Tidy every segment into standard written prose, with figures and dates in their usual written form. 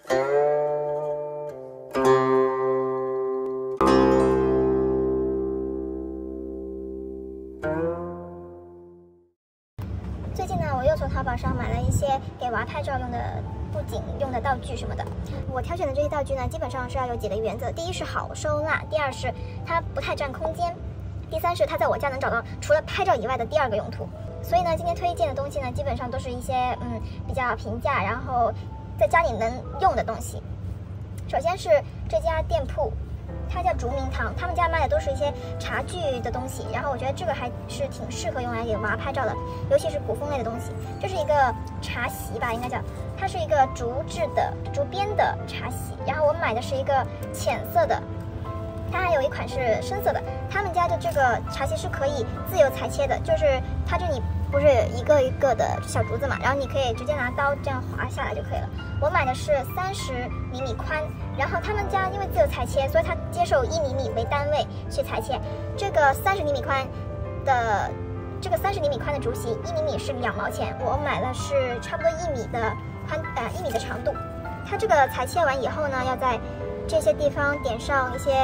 最近呢，我又从淘宝上买了一些给娃拍照用的布景用的道具什么的。我挑选的这些道具呢，基本上是要有几个原则：第一是好收纳，第二是它不太占空间，第三是它在我家能找到除了拍照以外的第二个用途。所以呢，今天推荐的东西呢，基本上都是一些比较平价，然后在家里能用的东西。首先是这家店铺，它叫竹明堂，他们家卖的都是一些茶具的东西，然后我觉得这个还是挺适合用来给娃拍照的，尤其是古风类的东西。这是一个茶席吧，应该叫，它是一个竹编的茶席，然后我买的是一个浅色的，它还有一款是深色的。他们家的这个茶席是可以自由裁切的，就是它这里不是一个一个的小竹子嘛，然后你可以直接拿刀这样划下来就可以了。我买的是30厘米宽，然后他们家因为自由裁切，所以它接受1厘米为单位去裁切。这个30厘米宽的竹席，1厘米是2毛钱，我买的是差不多1米的1米的长度。它这个裁切完以后呢，要在这些地方点上一些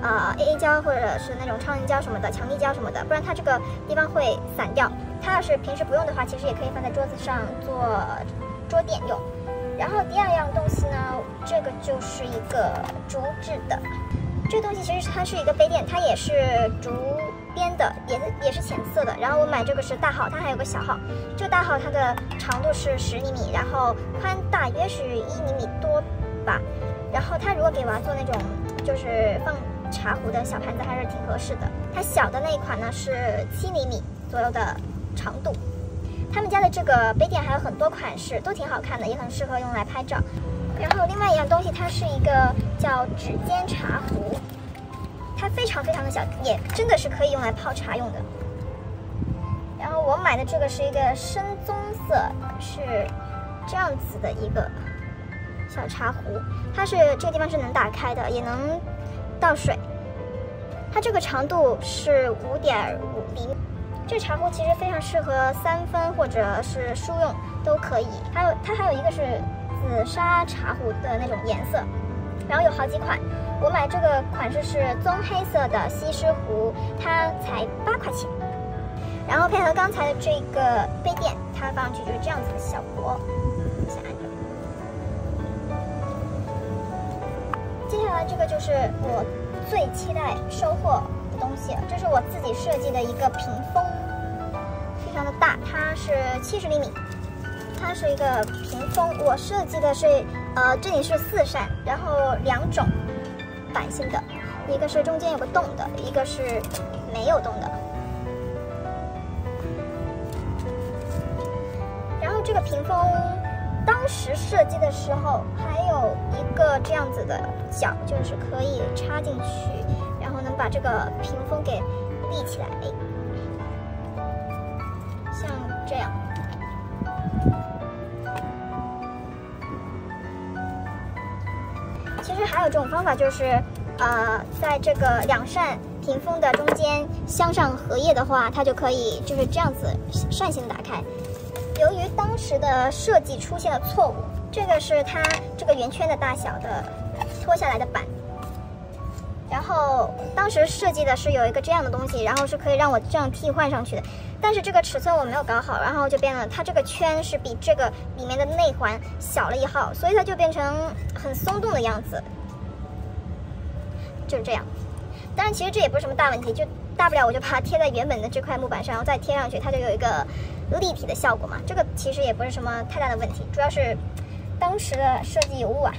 AA 胶或者是那种超凝胶什么的，强力胶什么的，不然它这个地方会散掉。它要是平时不用的话，其实也可以放在桌子上做桌垫用。然后第二样东西呢，这个就是一个竹制的，这个东西其实它是一个杯垫，它也是竹编的，也是浅色的。然后我买这个是大号，它还有个小号。这个大号它的长度是10厘米，然后宽大约是1厘米多吧。然后它如果给娃做那种就是放茶壶的小盘子，还是挺合适的。它小的那一款呢是7厘米左右的长度。他们家的这个杯垫还有很多款式，都挺好看的，也很适合用来拍照。然后另外一样东西，它是一个叫指尖茶壶，它非常的小，也真的是可以用来泡茶用的。然后我买的这个是一个深棕色，是这样子的一个小茶壶，它是这个地方是能打开的，也能倒水。它这个长度是5.5厘米。这茶壶其实非常适合3分或者是书用都可以。它还有一个是紫砂茶壶的那种颜色，然后有好几款。我买这个款式是棕黑色的西施壶，它才8块钱。然后配合刚才的这个杯垫，它放上去就是这样子的效果。先按着。接下来这个就是我最期待收获的东西了，这是我自己设计的一个屏风，非常的大，它是70厘米，它是一个屏风。我设计的是这里是4扇，然后2种版型的，一个是中间有个洞的，一个是没有洞的。然后这个屏风当时设计的时候还有一个这样子的角，就是可以插进去，然后能把这个屏风给立起来，像这样。其实还有这种方法，就是在这个2扇屏风的中间镶上荷叶的话，它就可以就是这样子扇形打开。由于当时的设计出现了错误，这个是它这个圆圈的大小的脱下来的板，然后当时设计的是有一个这样的东西，然后是可以让我这样替换上去的，但是这个尺寸我没有搞好，然后就变了，它这个圈是比这个里面的内环小了1号，所以它就变成很松动的样子，就是这样。当然其实这也不是什么大问题，就大不了我就把它贴在原本的这块木板上，然后再贴上去，它就有一个立体的效果嘛。这个其实也不是什么太大的问题，主要是当时的设计有误啊。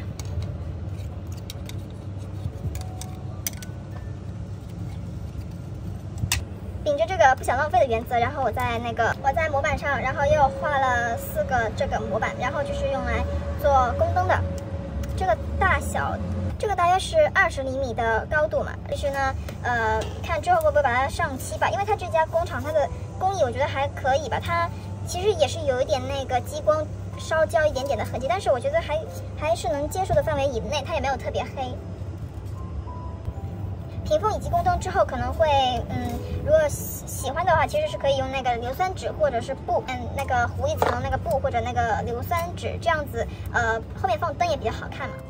秉着这个不想浪费的原则，然后我在模板上，然后又画了4个这个模板，然后就是用来做宫灯的。这个大小，这个大约是20厘米的高度嘛。其实呢，看之后会不会把它上漆吧？因为它这家工厂它的工艺我觉得还可以吧，它其实也是有一点那个激光烧焦一点点的痕迹，但是我觉得还是能接受的范围以内，它也没有特别黑。 屏风以及宫灯之后，可能会如果喜欢的话，其实是可以用那个硫酸纸或者是布，那个糊一层那个布或者那个硫酸纸，这样子后面放灯也比较好看嘛。